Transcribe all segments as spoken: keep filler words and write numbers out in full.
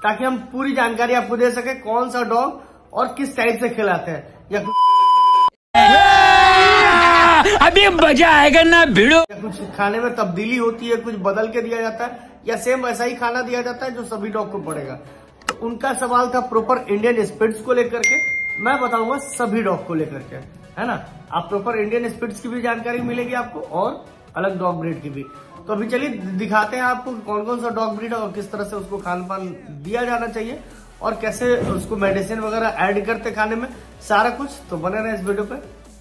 ताकि हम पूरी जानकारी आपको दे सके कौन सा डॉग और किस टाइप से खिलाते हैं। या अभी मजा आएगा ना भिड़ो। कुछ खाने में तब्दीली होती है, कुछ बदल के दिया जाता है, या सेम वैसा ही खाना दिया जाता है जो सभी डॉग को पड़ेगा। तो उनका सवाल था प्रॉपर इंडियन स्पिट्स को लेकर के, मैं बताऊंगा सभी डॉग को लेकर के, है ना। आप प्रॉपर इंडियन स्पिट्स की भी जानकारी मिलेगी आपको और अलग डॉग ब्रीड की भी। तो अभी चलिए दिखाते हैं आपको कौन कौन सा डॉग ब्रीड है और किस तरह से उसको खान पान दिया जाना चाहिए और कैसे उसको मेडिसिन वगैरह ऐड करते खाने में, सारा कुछ। तो बने रहे इस वीडियो पे।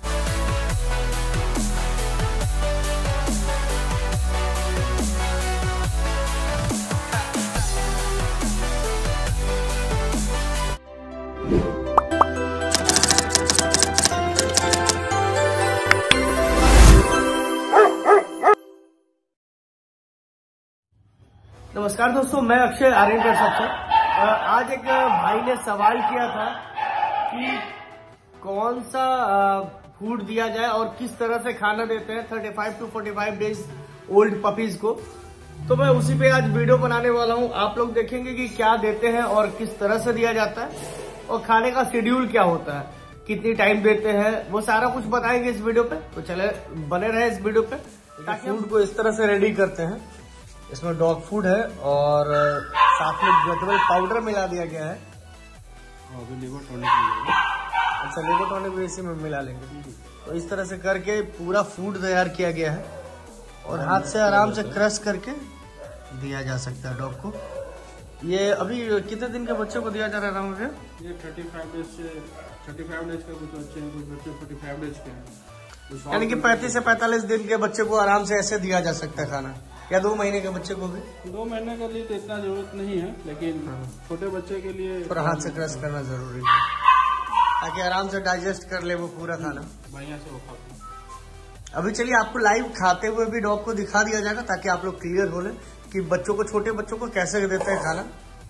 नमस्कार दोस्तों, मैं अक्षय आर्यन कर सकता हूँ। आज एक भाई ने सवाल किया था कि कौन सा फूड दिया जाए और किस तरह से खाना देते हैं पैंतीस टू पैंतालीस डेज ओल्ड पपीज को। तो मैं उसी पे आज वीडियो बनाने वाला हूँ। आप लोग देखेंगे कि क्या देते हैं और किस तरह से दिया जाता है और खाने का शेड्यूल क्या होता है, कितनी टाइम देते हैं, वो सारा कुछ बताएंगे इस वीडियो पे। तो चले बने रहे इस वीडियो पे। ताकि फूड को इस तरह से रेडी करते हैं। इसमें डॉग फूड है और साथ में वेजिटेबल पाउडर मिला दिया गया है। अभी लिवर टॉनिक मिलेगा। अच्छा, लिवर टॉनिक भी इसी में मिला लेंगे। तो इस तरह से करके पूरा फूड तैयार किया गया है और हाथ से आराम से क्रश करके दिया जा सकता है डॉग को। ये अभी कितने दिन के बच्चे को दिया जा रहा है राम भैया? ये पैंतीस डेज से पैंतीस डेज का कुछ बच्चे हैं, कुछ बच्चे पैंतालीस डेज के हैं। यानी कि पैंतीस से पैंतालीस दिन के बच्चे को आराम से ऐसे दिया जा सकता है खाना, या दो महीने के बच्चे को भी? दो महीने के लिए तो इतना जरूरत नहीं है, लेकिन छोटे बच्चे के लिए थोड़ा हाथ से क्रश करना जरूरी है ताकि आराम से डाइजेस्ट कर ले वो पूरा खाना बढ़िया से वो खा। अभी चलिए आपको लाइव खाते हुए भी डॉग को दिखा दिया जाएगा ताकि आप लोग क्लियर हो ले कि बच्चों को, छोटे बच्चों को कैसे देते हैं खाना।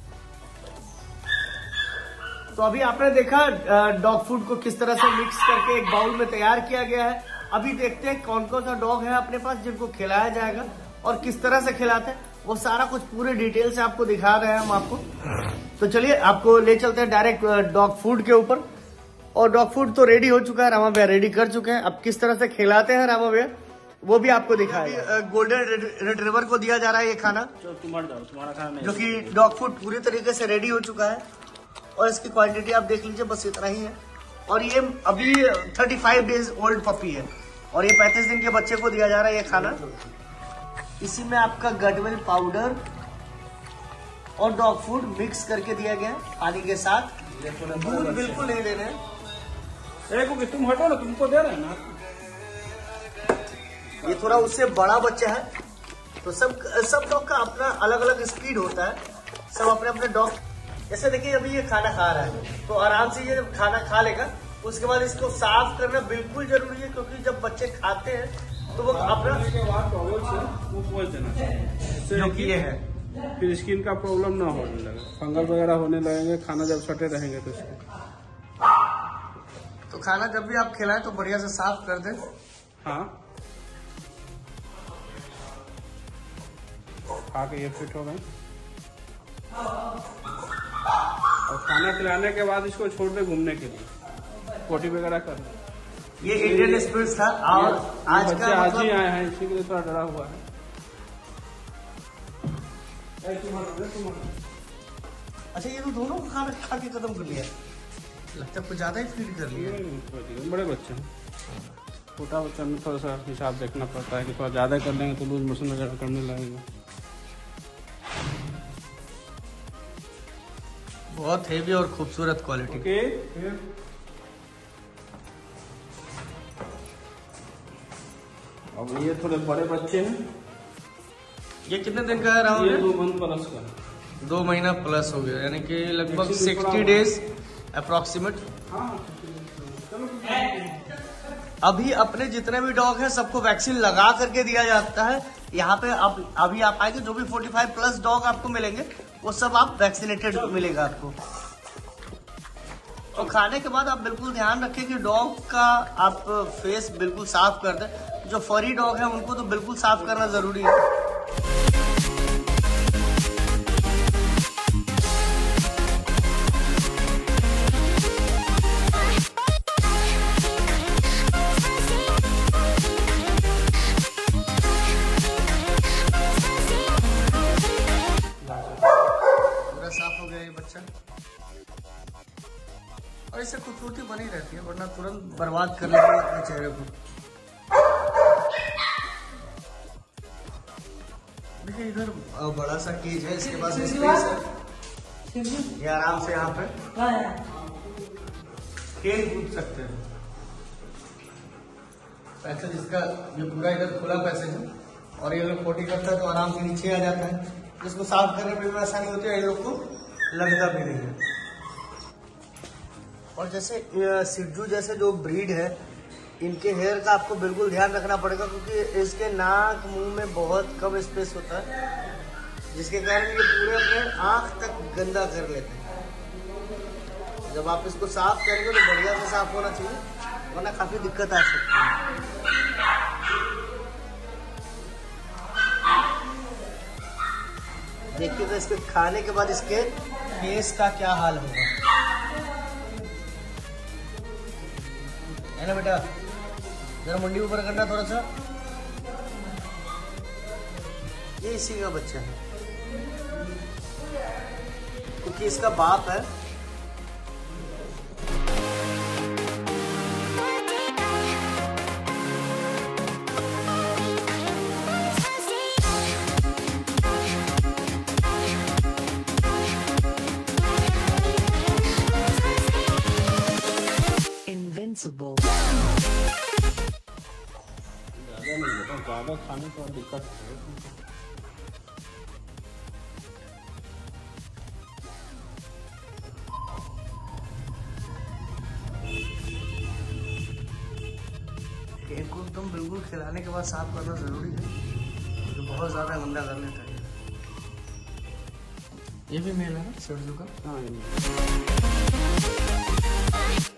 तो अभी आपने देखा डॉग फूड को किस तरह से मिक्स करके एक बाउल में तैयार किया गया है। अभी देखते हैं कौन कौन सा डॉग है अपने पास जिनको खिलाया जाएगा और किस तरह से खिलाते हैं, वो सारा कुछ पूरे डिटेल से आपको दिखा रहे हैं हम आपको। तो चलिए आपको ले चलते हैं डायरेक्ट डॉग फूड के ऊपर। और डॉग फूड तो रेडी हो चुका है, रामा भैया रेडी कर चुके हैं। अब किस तरह से खिलाते हैं रामा भैया वो भी आपको दिखाएगा। गोल्डन रिट्रीवर को दिया जा रहा है ये खाना, तुम्हारा खाना जो कि डॉग फूड पूरी तरीके से रेडी हो चुका है और इसकी क्वांटिटी आप देख लीजिए, बस इतना ही है। और ये अभी पैंतीस डेज ओल्ड पपी है और ये पैंतीस दिन के बच्चे को दिया जा रहा है ये खाना। इसी में आपका गटवेल पाउडर और डॉग फूड मिक्स करके दिया गया है पानी के साथ। दूध बिल्कुल नहीं दे रहे हैं। कि तुम हटो ना, तुमको दे रहे हैं ना। ये थोड़ा उससे बड़ा बच्चा है, तो सब सब डॉग का अपना अलग अलग स्पीड होता है। सब अपने अपने डॉग, जैसे देखिए अभी ये खाना खा रहा है तो आराम से ये खाना खा लेगा। उसके बाद इसको साफ करना बिल्कुल जरूरी है, क्योंकि जब बच्चे खाते हैं तो वो अपना के बाद टॉवल से वो पोंछ देना चाहिए, जो कि ये है, फिर स्किन का प्रॉब्लम ना होने लगे, फंगल वगैरह होने लगेंगे खाना जब सटे रहेंगे तो इसको। तो खाना जब भी आप खिलाएं तो बढ़िया से साफ कर दें। हाँ, खा के ये फिट हो गए। और खाना खिलाने के बाद इसको छोड़ दे घूमने के लिए, पोटी वगैरह कर। ये इंडियन स्पिरिट्स था और आज का आज मतलब ही आए हैं, इसी के लिए थोड़ा डरा हुआ है। अच्छा, ये तो दोनों को खाना खा के खत्म कर लिया, लगता है कुछ ज्यादा ही फीड कर लिया। बड़े बच्चे हैं, छोटा बच्चा में थोड़ा सा हिसाब देखना पड़ता है कि थोड़ा ज्यादा कर लेंगे तो लूज मोशन वगैरह करने लगेंगे। बहुत हेवी और खूबसूरत क्वालिटी। ओके, अब ये थोड़े बड़े बच्चे हैं। ये कितने दिन का है राहुल? ये दो मंथ प्लस का, दो महीना प्लस हो गया, यानी कि लगभग साठ डेज अप्रोक्सीमेट। अभी अपने जितने भी डॉग हैं सबको वैक्सीन लगा करके दिया जाता है। यहाँ पे अब अभी आप आएंगे जो भी पैंतालीस प्लस डॉग आपको मिलेंगे वो सब आप वैक्सीनेटेड मिलेगा आपको। और खाने के बाद आप बिल्कुल ध्यान रखें कि डॉग का आप फेस बिल्कुल साफ कर दें। जो फरी डॉग है उनको तो बिल्कुल साफ करना जरूरी है। गया ये बच्चा। और इससे खूबसूरती बनी रहती है, वरना तुरंत बर्बाद कर लेते हैं अपने चेहरे को। देखिए इधर बड़ा सा केज है, इसके पास स्पेस है, ये आराम से यहाँ पे खेल कूद सकते हैं। पैसेज इसका ये पूरा इधर खुला पैसेज है, और ये लोग पोटी करता है तो आराम से नीचे आ जाता है, जिसको साफ करने में भी आसानी होती है, ये लोग को लगता भी नहीं है। और जैसे सिड्जू जैसे जो ब्रीड है, इनके हेयर का आपको बिल्कुल ध्यान रखना पड़ेगा, क्योंकि इसके नाक मुंह में बहुत कम स्पेस होता है, जिसके कारण ये पूरे अपने आँख तक गंदा कर लेते हैं। जब आप इसको साफ करेंगे तो बढ़िया से साफ होना चाहिए, वरना काफी दिक्कत आ सकती है। देखिए तो इसके खाने के बाद इसके फेस का क्या हाल होगा, है ना बेटा? जरा मुंडी ऊपर करना थोड़ा सा। ये इसी का बच्चा है, क्योंकि इसका बाप है। Invincible. ज्यादा नहीं बेटा, ज्यादा खाने को दिक्कत है। केक को तुम बिल्कुल खिलाने के बाद साफ करना जरूरी है, तो बहुत ज्यादा गंदा कर लेता है। ये भी मेल है ना सिड्जू का? हाँ।